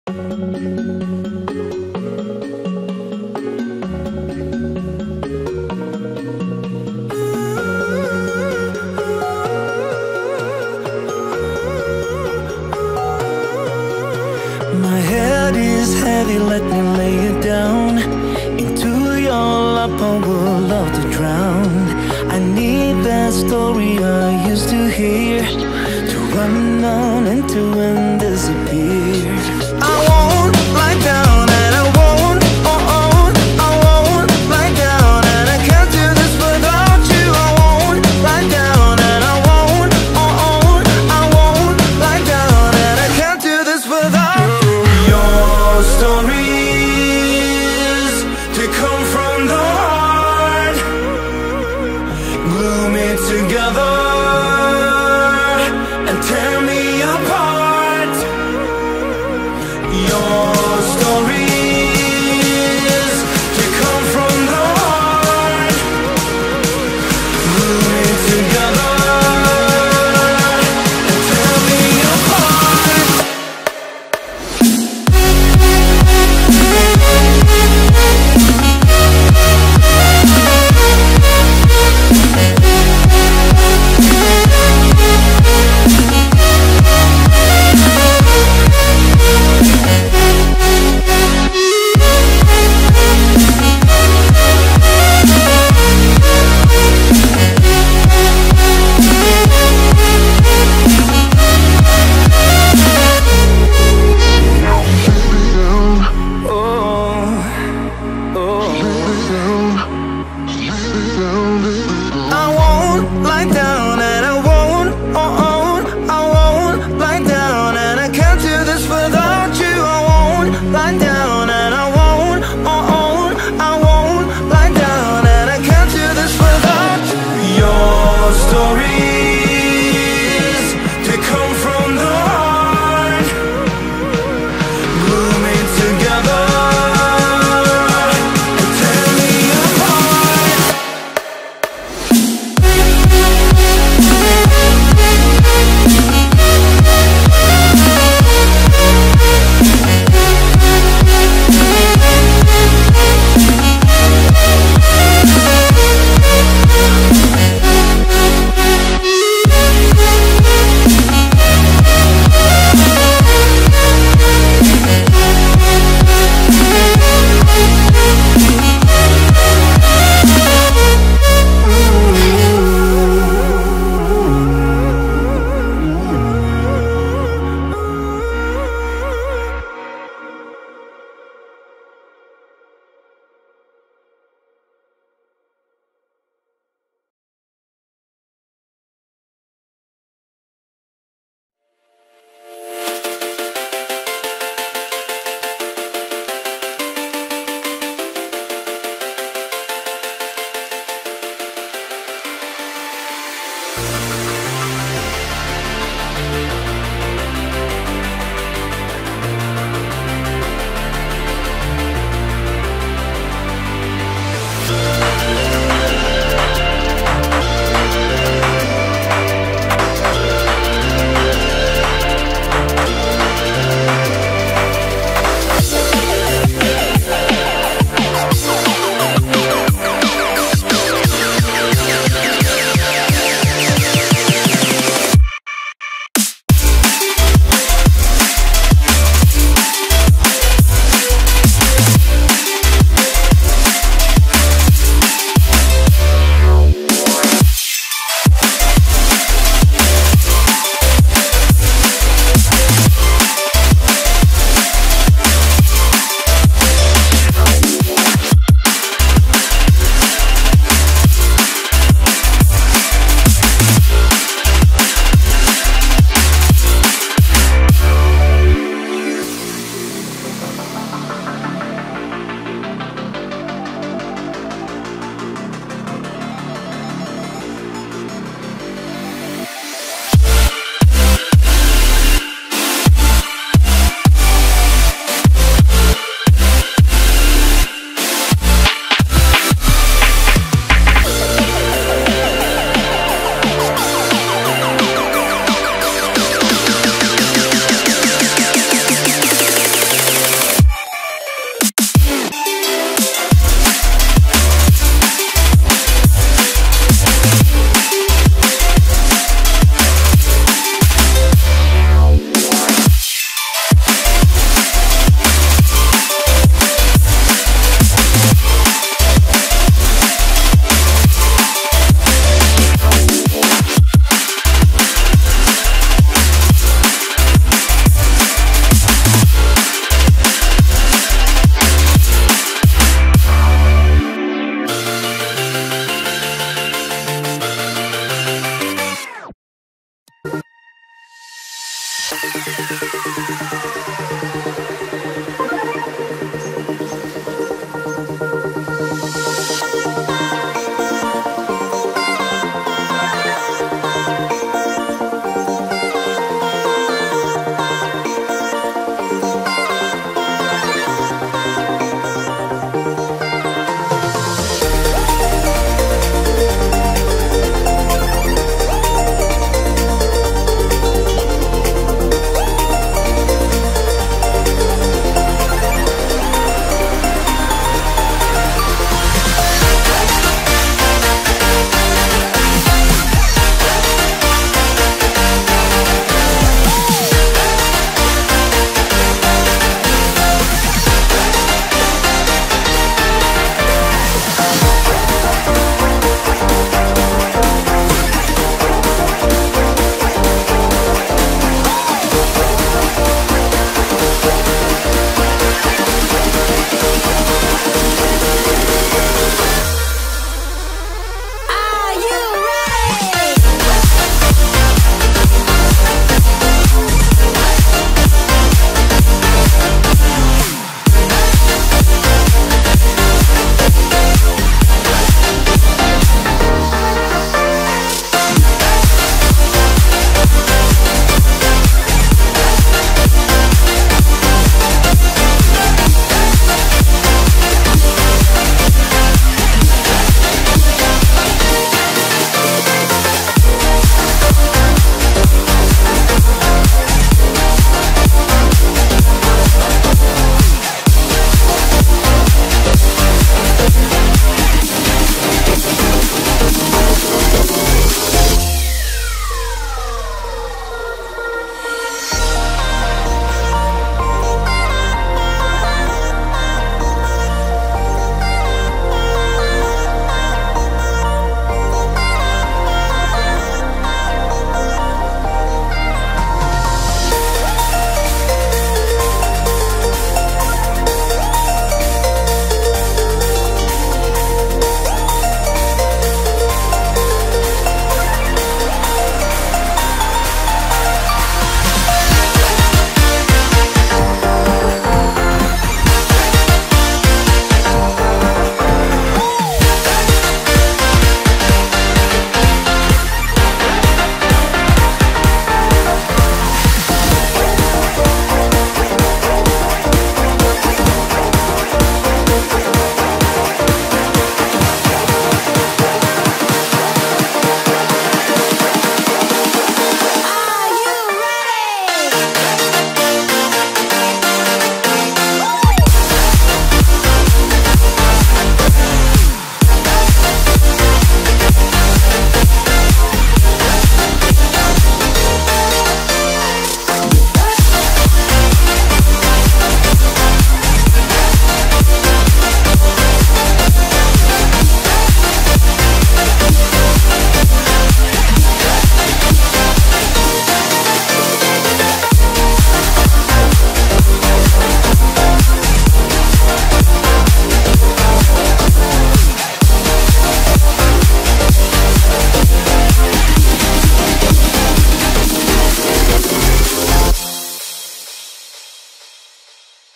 My head is heavy, let me lay it down. Into your lap I would love to drown. I need that story I used to hear, to run on and to disappear. I won't lie down and I won't, I won't lie down, and I can't do this without you. I won't lie down and I won't, I won't lie down, and I can't do this without you. Your stories, they come from the heart, glue me together and tear me apart. Your stories, they come from the heart, glue me together and tear me apart.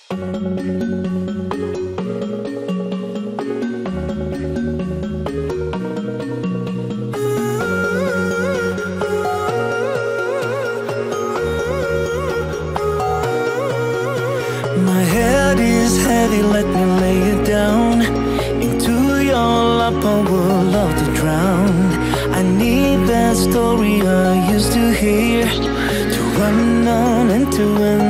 My head is heavy, let me lay it down. Into your lap I would love to drown. I need that story I used to hear, to run on and to end